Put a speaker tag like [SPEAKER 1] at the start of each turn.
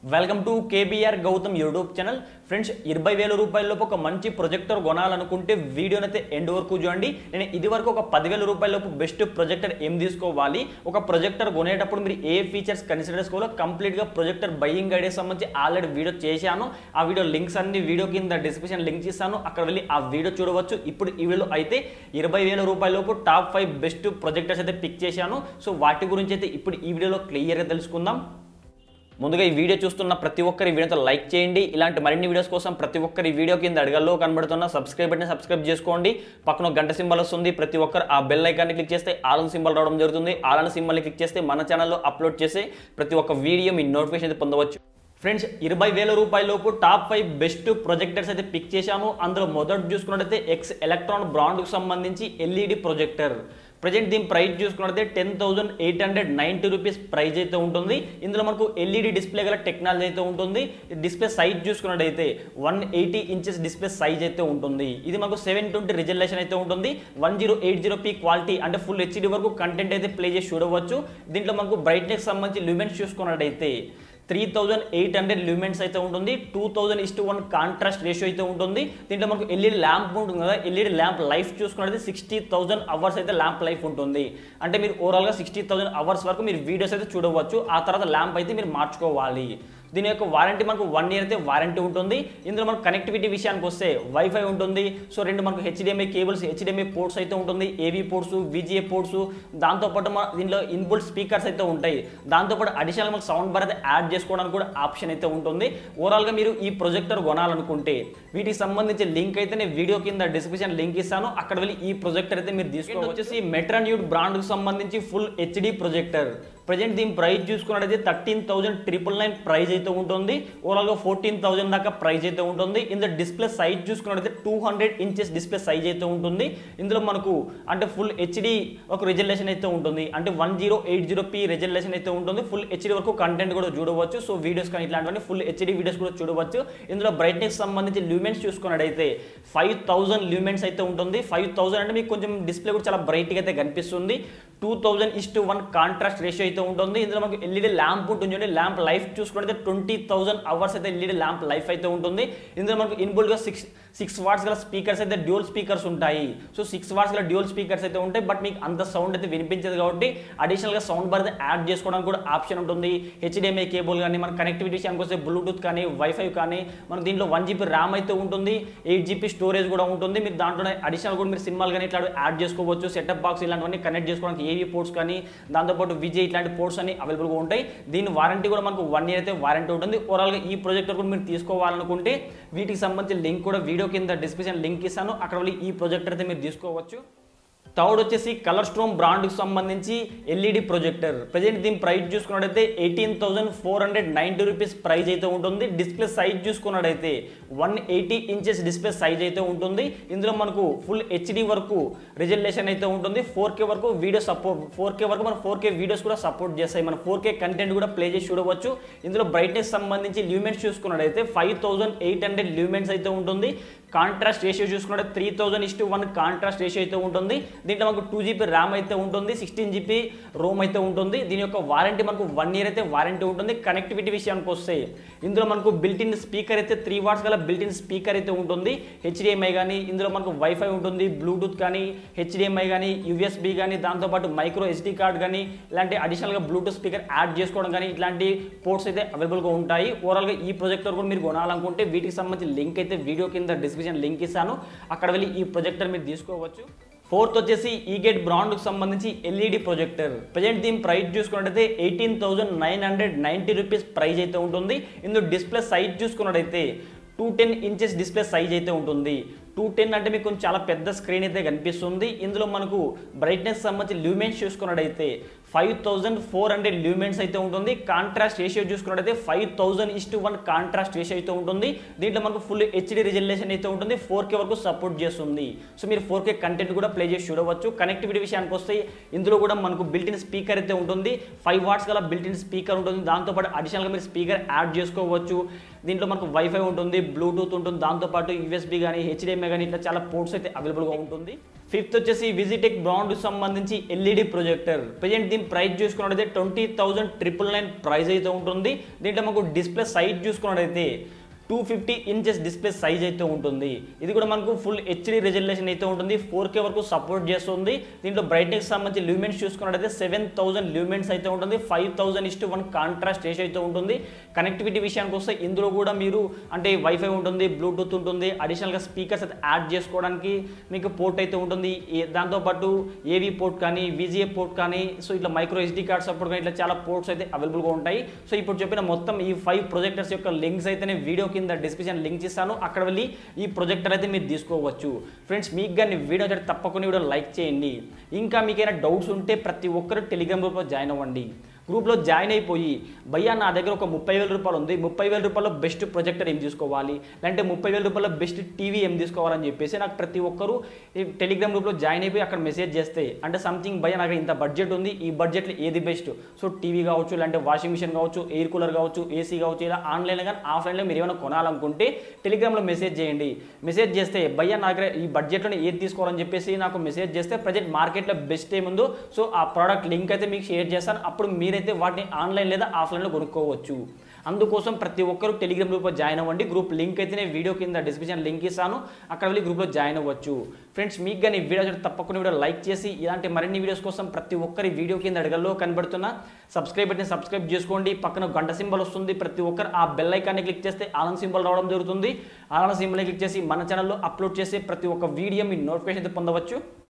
[SPEAKER 1] Welcome to KBR Gautam YouTube channel. Friends, 20,000 రూపాయలలోపు ఒక మంచి ప్రొజెక్టర్ కొనాలనుకుంటే వీడియోనైతే ఎండ్ వరకు చూడండి. నేను ఇది వరకు ఒక 10,000 రూపాయలలోపు బెస్ట్ ప్రొజెక్టర్ ఏం తీసుకోవాలి, ఒక ప్రొజెక్టర్ కొనేటప్పుడు మీరు ఏ ఫీచర్స్ కన్సిడర్ చేసుకోవాలో కంప్లీట్గా ప్రొజెక్టర్ బయింగ్ ఐడియా సంబంధించి ఆల్రెడీ వీడియో చేశాను. ఆ వీడియో లింక్స్ అన్ని వీడియో కింద డిస్క్రిప్షన్ లింక్ ఇస్తాను, అక్కడ వెళ్ళి ఆ వీడియో చూడవచ్చు. ఇప్పుడు ఈ వీడియో అయితే 20,000 రూపాయలలోపు టాప్ 5 బెస్ట్ ప్రొజెక్టర్స్ అయితే పిక్ చేశాను. సో వాటి గురించి అయితే ఇప్పుడు ఈ వీడియోలో క్లియర్గా తెలుసుకుందాం. ముందుగా ఈ వీడియో చూస్తున్న ప్రతి ఒక్కరి వీడియోతో లైక్ చేయండి. ఇలాంటి మరిన్ని వీడియోస్ కోసం ప్రతి ఒక్కరి వీడియో కింద అడగల్లో కనబడుతున్న సబ్స్క్రైబ్ బటన్ సబ్స్క్రైబ్ చేసుకోండి. పక్కన గంట సింబల్ వస్తుంది, ప్రతి ఒక్కరు ఆ బెల్ ఐకాన్ని క్లిక్ చేస్తే ఆల్ సింబల్ రావడం జరుగుతుంది. ఆల్ అనే సింబల్ని క్లిక్ చేస్తే మన ఛానల్లో అప్లోడ్ చేసే ప్రతి ఒక్క వీడియో మీ నోటిఫికేషన్ అయితే పొందవచ్చు. ఫ్రెండ్స్, 20,000 రూపాయలలోపు టాప్ 5 బెస్ట్ ప్రొజెక్టర్స్ అయితే పిక్ చేశాను. అందులో మొదటి చూసుకున్నట్టయితే ఎక్స్ ఎలక్ట్రాన్ బ్రాండ్కు సంబంధించి ఎల్ఈడి ప్రొజెక్టర్. ప్రజెంట్ దీని ప్రైస్ చూసుకున్నట్లయితే 10,890 రూపీస్ ప్రైస్ అయితే ఉంటుంది. ఇందులో మనకు ఎల్ఈడి డిస్ప్లే గల టెక్నాలజీ అయితే ఉంటుంది. డిస్ప్లే సైజ్ చూసుకున్నట్టయితే 180 ఇంచెస్ డిస్ప్లే సైజ్ అయితే ఉంటుంది. ఇది మనకు 720 రిజల్యూషన్ అయితే ఉంటుంది. 1080p క్వాలిటీ అంటే ఫుల్ హెచ్డి వరకు కంటెంట్ అయితే ప్లే చేసి చూడవచ్చు. దీంట్లో మనకు బ్రైట్నెస్ సంబంధించి లూమెన్స్ చూసుకున్నట్టయితే 3,800 లూమెన్స్ అయితే ఉంటుంది. 2,000:1 కాంట్రాస్ట్ రేషియో అయితే ఉంటుంది. దీంట్లో మనకు ఎల్ఈడి ల్యాంప్ ఉంటుంది కదా, ఎల్ఈడి ల్యాంప్ లైఫ్ చూసుకున్నట్లయితే 60,000 అవర్స్ అయితే ల్యాంప్ లైఫ్ ఉంటుంది. అంటే మీరు ఓవరాల్గా 60,000 అవర్స్ వరకు మీరు వీడియోస్ అయితే చూడవచ్చు. ఆ తర్వాత ల్యాంప్ అయితే మీరు మార్చుకోవాలి. దీని యొక్క వారంటీ మనకు 1 ఇయర్ అయితే వారంటీ ఉంటుంది. ఇందులో మనకు కనెక్టివిటీ విషయానికి వస్తే వైఫై ఉంటుంది. సో రెండు మనకు హెచ్డిఎంఐ కేబుల్స్, హెచ్డిఎంఐ పోర్ట్స్ అయితే ఉంటుంది, ఏవీ పోర్ట్స్, విజిఏ పోర్ట్స్, దాంతోపాటు దీనిలో ఇన్బుల్ట్ స్పీకర్స్ అయితే ఉంటాయి. దాంతోపాటు అడిషనల్ మనకు సౌండ్ బార్ అయితే యాడ్ చేసుకోవడానికి కూడా ఆప్షన్ అయితే ఉంటుంది. ఓవరాల్గా మీరు ఈ ప్రొజెక్టర్ కొనాలనుకుంటే వీటికి సంబంధించి లింక్ అయితే నేను వీడియో కింద డిస్క్రిప్షన్ లింక్ ఇస్తాను, అక్కడ వెళ్ళి ఈ ప్రొజెక్టర్ అయితే మీరు తీసుకోవచ్చు. వచ్చేసి మెట్రాన్యూడ్ బ్రాండ్కి సంబంధించి ఫుల్ హెచ్డి ప్రొజెక్టర్. ప్రజెంట్ దీని ప్రైస్ చూసుకున్నట్టయితే 13,999 ప్రైస్ అయితే ఉంటుంది. ఓవరాల్గా 14,000 దాకా ప్రైస్ అయితే ఉంటుంది. ఇందులో డిస్ప్లే సైజ్ చూసుకున్నట్టయితే 200 ఇంచెస్ డిస్ప్లే సైజ్ అయితే ఉంటుంది. ఇందులో మనకు అంటే ఫుల్ హెచ్డి ఒక రిజల్యూషన్ అయితే ఉంటుంది. అంటే 1080p రిజల్యూషన్ అయితే ఉంటుంది. ఫుల్ హెచ్డి వరకు కంటెంట్ కూడా చూడవచ్చు. సో వీడియోస్ కానీ ఇట్లాంటివన్నీ ఫుల్ హెచ్డి వీడియోస్ కూడా చూడవచ్చు. ఇందులో బ్రైట్నెస్ సంబంధించి లూమెన్స్ చూసుకున్నట్టయితే 5,000 లూమెన్స్ అయితే ఉంటుంది. 5,000 అంటే మీకు కొంచెం డిస్ప్లే కూడా చాలా బ్రైట్గా అయితే కనిపిస్తుంది. 2,000:1 కాంట్రాస్ట్ రేషియో అయితే ఉంటుంది. ఇందులో మనకు ఎల్ఈడి ల్యాంప్ ఉంటుంది. ల్యాంప్ లైఫ్ చూసుకుంటే 20,000 అవర్స్ అయితే ఎల్ఈడి ల్యాంప్ లైఫ్ అయితే ఉంటుంది. ఇందులో మనకు ఇన్బుల్ట్గా 6 వాట్స్ గల స్పీకర్స్ అయితే డ్యూయల్ స్పీకర్స్ ఉంటాయి. సో 6 వాట్స్ గల డ్యూయల్ స్పీకర్స్ అయితే ఉంటాయి. బట్ మీకు అంత సౌండ్ అయితే వినిపించదు కాబట్టి అడిషనల్గా సౌండ్ బార్ అయితే యాడ్ చేసుకోవడానికి కూడా ఆప్షన్ ఉంటుంది. హెచ్డిఎంఐ కేబుల్ కానీ, మన కనెక్టివిటీ విషయానికి వస్తే బ్లూటూత్ కానీ, వైఫై కానీ, మనకు దీంట్లో 1GB ర్యామ్ అయితే ఉంటుంది. 8GB స్టోరేజ్ కూడా ఉంటుంది. మీరు దాంట్లో అడిషనల్ కూడా మీరు సినిమాలు కానీ ఇట్లా యాడ్ చేసుకోవచ్చు. సెటప్ బాక్స్ ఇలాంటివన్నీ కనెక్ట్ చేసుకోవడానికి ఏవీ పోర్ట్స్ కానీ, దాంతోపాటు విజయ్ ఇట్లాంటి పోర్ట్స్ అన్ని అవైలబుల్గా ఉంటాయి. దీని వారంటీ కూడా మనకు 1 ఇయర్ అయితే వారంటీ ఉంటుంది. ఓవరాల్గా ఈ ప్రొజెక్టర్ కూడా మీరు తీసుకోవాలనుకుంటే వీటికి సంబంధించిన లింక్ కూడా వీడియో కింద డిస్క్రిప్షన్ లింక్ ఇస్తాను, అక్కడ వెళ్ళి ఈ ప్రొజెక్టర్ అయితే మీరు తీసుకోవచ్చు. థర్డ్ వచ్చేసి కలర్ స్ట్రోమ్ బ్రాండ్కి సంబంధించి ఎల్ఈడి ప్రొజెక్టర్. ప్రజెంట్ దీని ప్రైస్ చూసుకున్నట్టయితే 18,490 రూపీస్ ప్రైస్ అయితే ఉంటుంది. డిస్ప్లే సైజ్ చూసుకున్నట్టయితే 180 ఇంచెస్ డిస్ప్లే సైజ్ అయితే ఉంటుంది. ఇందులో మనకు ఫుల్ హెచ్డి వరకు రిజల్యూషన్ అయితే ఉంటుంది. 4K వరకు వీడియో సపోర్ట్, 4K వరకు మన 4K వీడియోస్ కూడా సపోర్ట్ చేస్తాయి. మన 4K కంటెంట్ కూడా ప్లే చేసి చూడవచ్చు. ఇందులో బ్రైట్నెస్ సంబంధించి ల్యూమెన్స్ చూసుకున్నట్టయితే 5,800 ల్యూమెన్స్ అయితే ఉంటుంది. కాంట్రాస్ట్ రేషియో చూసుకుంటే 3,000:1 కాంట్రాస్ట్ రేషియో అయితే ఉంటుంది. దీంట్లో మనకు 2GB ర్యామ్ అయితే ఉంటుంది, 16GB రోమ్ అయితే ఉంటుంది. దీని యొక్క వారంటీ మనకు 1 ఇయర్ అయితే వారంటీ ఉంటుంది. కనెక్టివిటీ విషయానికి వస్తే ఇందులో మనకు బిల్టిన్ స్పీకర్ అయితే 3 వాట్స్ గల బిల్టిన్ స్పీకర్ అయితే ఉంటుంది. హెచ్డిఎంఐ కానీ, ఇందులో మనకు వైఫై ఉంటుంది, బ్లూటూత్ కానీ, హెచ్డిఎంఐ కానీ, యూఎస్బి కానీ, దాంతోపాటు మైక్రో ఎస్డి కార్డ్ కానీ, ఇలాంటి అడిషనల్గా బ్లూటూత్ స్పీకర్ యాడ్ చేసుకోవడం కానీ ఇట్లాంటి పోర్ట్స్ అయితే అవైలబుల్గా ఉంటాయి. ఓవరాల్గా ఈ ప్రొజెక్టర్ కూడా మీరు కొనాలనుకుంటే వీటికి సంబంధించిన లింక్ అయితే వీడియో కింద డిస్క్రిప్షన్ లింక్ ఇస్తాను, అక్కడ వెళ్ళి ఈ ప్రొజెక్టర్ మీరు తీసుకోవచ్చు. ఫోర్త్ వచ్చేసి ఈగేట్ బ్రాండ్కి సంబంధించి ఎల్ఈడి ప్రొజెక్టర్. ప్రజెంట్ దీని ప్రైస్ చూసుకున్నట్టయితే 18,990 రూపీస్ ప్రైస్ అయితే ఉంటుంది. ఇందులో డిస్ప్లే సైజ్ చూసుకున్నట్టయితే 210 ఇంచెస్ డిస్ప్లే సైజ్ అయితే ఉంటుంది. 210 అంటే మీకు కొంచెం చాలా పెద్ద స్క్రీన్ అయితే కనిపిస్తుంది. ఇందులో మనకు బ్రైట్నెస్ సంబంధించి లూమెన్స్ చూసుకున్నట్టయితే 5,400 లూమెన్స్ అయితే ఉంటుంది. కాంట్రాస్ట్ రేషియో చూసుకున్నట్టయితే 5,000:1 కాంట్రాస్ట్ రేషియో అయితే ఉంటుంది. దీంట్లో మనకు ఫుల్ హెచ్డి రిజల్యూషన్ అయితే ఉంటుంది. 4K వరకు సపోర్ట్ చేస్తుంది. సో మీరు 4K కంటెంట్ కూడా ప్లే చేసి చూడవచ్చు. కనెక్టివిటీ విషయానికి వస్తే ఇందులో కూడా మనకు బిల్టిన్ స్పీకర్ అయితే ఉంటుంది. 5 వాట్స్ గల బిల్టిన్ స్పీకర్ ఉంటుంది. దాంతోపాటు అడిషనల్గా మీరు స్పీకర్ యాడ్ చేసుకోవచ్చు. దీంట్లో మనకు వైఫై ఉంటుంది, బ్లూటూత్ ఉంటుంది, దాంతోపాటు యూఎస్బి కానీ, హెచ్డిఎంఐ కానీ ఇట్లా చాలా పోర్ట్స్ అయితే అవైలబుల్గా ఉంటుంది. ఫిఫ్త్ వచ్చేసి విజిటెక్ బ్రాండ్ సంబంధించి ఎల్ఈడి ప్రొజెక్టర్. ప్రజెంట్ దీని ప్రైస్ చూసుకున్నట్టయితే 20,999 ప్రైస్ అయితే ఉంటుంది. దీంట్లో మనకు డిస్ప్లే సైజ్ చూసుకున్నట్టయితే 250 ఇంచెస్ డిస్ప్లే సైజ్ అయితే ఉంటుంది. ఇది కూడా మనకు ఫుల్ హెచ్డి రెజల్యూషన్ అయితే ఉంటుంది. 4K వరకు సపోర్ట్ చేస్తుంది. దీంట్లో బ్రైట్నెస్ సంబంధించి ల్యూమెన్స్ చూసుకున్నట్టయితే 7000 ల్యూమెన్స్ అయితే ఉంటుంది. 5000:1 కాంట్రాస్ట్ రేషియో అయితే ఉంటుంది. కనెక్టివిటీ విషయానికి వస్తే ఇందులో కూడా మీరు అంటే వైఫై ఉంటుంది, బ్లూటూత్ ఉంటుంది, అడిషనల్గా స్పీకర్స్ అయితే యాడ్ చేసుకోవడానికి మీకు పోర్ట్ అయితే ఉంటుంది. దాంతోపాటు ఏవీ పోర్ట్ కానీ, విజిఏ పోర్ట్ కానీ, సో ఇట్లా మైక్రో ఎస్డి కార్డ్ సపోర్ట్ కానీ ఇట్లా చాలా పోర్ట్స్ అయితే అవైలబుల్గా ఉంటాయి. సో ఇప్పుడు చెప్పిన మొత్తం ఈ 5 ప్రొజెక్టర్స్ యొక్క లింక్స్ అయితే నేను వీడియో కింద డిస్క్రిప్షన్ లింక్ ఇస్తాను. అక్కడ వెళ్ళి ఈ ప్రొజెక్టర్ అయితే మీరు తీసుకోవచ్చు. ఫ్రెండ్స్ మీకు కానీ వీడియో అయితే తప్పకుండా వీడియో లైక్ చేయండి. ఇంకా మీకైనా డౌట్స్ ఉంటే ప్రతి ఒక్కరు టెలిగ్రామ్ గ్రూప్లో జాయిన్ అవ్వండి. గ్రూప్లో జాయిన్ అయిపోయి భయ్యా నా దగ్గర ఒక 30,000 రూపాయలు ఉంది, 30,000 రూపాయలు బెస్ట్ ప్రొజెక్టర్ ఏం తీసుకోవాలి, లేదంటే 30,000 రూపాయల బెస్ట్ టీవీ ఏం తీసుకోవాలని చెప్పేసి నాకు ప్రతి ఒక్కరు ఈ టెలిగ్రామ్ గ్రూప్లో జాయిన్ అయిపోయి అక్కడ మెసేజ్ చేస్తే అంటే సంథింగ్ భయ్యా నాకు ఇంత బడ్జెట్ ఉంది, ఈ బడ్జెట్లో ఏది బెస్ట్, సో టీవీ కావచ్చు, లేదంటే వాషింగ్ మిషన్ కావచ్చు, ఎయిర్ కూలర్ కావచ్చు, ఏసీ కావచ్చు, ఇలా ఆన్లైన్లో కానీ ఆఫ్లైన్లో మీరు ఏమైనా కొనాలనుకుంటే టెలిగ్రామ్లో మెసేజ్ చేయండి. మెసేజ్ చేస్తే భయ్యా నా దగ్గర ఈ బడ్జెట్లో ఏది తీసుకోవాలని చెప్పేసి నాకు మెసేజ్ చేస్తే ప్రజెంట్ మార్కెట్లో బెస్ట్ ఏముందో సో ఆ ప్రోడక్ట్ లింక్ అయితే మీకు షేర్ చేస్తాను. అప్పుడు మీరైతే వాటిని ఆన్లైన్ లేదా ఆఫ్లైన్లో కొనుక్కోవచ్చు. అందుకోసం ప్రతి ఒక్కరు టెలిగ్రామ్ గ్రూప్లో జాయిన్ అవ్వండి. గ్రూప్ లింక్ అయితే నేను వీడియో కింద డిస్క్రిప్షన్ లింక్ ఇస్తాను. అక్కడ వెళ్ళి గ్రూప్లో జాయిన్ అవ్వచ్చు. ఫ్రెండ్స్ మీకు కానీ వీడియో తప్పకుండా వీడియో లైక్ చేసి ఇలాంటి మరిన్ని వీడియోస్ కోసం ప్రతి ఒక్కరి వీడియో కింద అడగల్లో కనబడుతున్న సబ్స్క్రైబ్ బటన్ సబ్స్క్రైబ్ చేసుకోండి. పక్కన గంట సింబల్ వస్తుంది. ప్రతి ఒక్కరు ఆ బెల్ ఐకాన్ని క్లిక్ చేస్తే ఆల్ సింబల్ రావడం జరుగుతుంది. ఆల్ సింబల్ని క్లిక్ చేసి మన ఛానల్లో అప్లోడ్ చేసి ప్రతి ఒక్క వీడియో మీ నోటిఫికేషన్ అయితే పొందవచ్చు.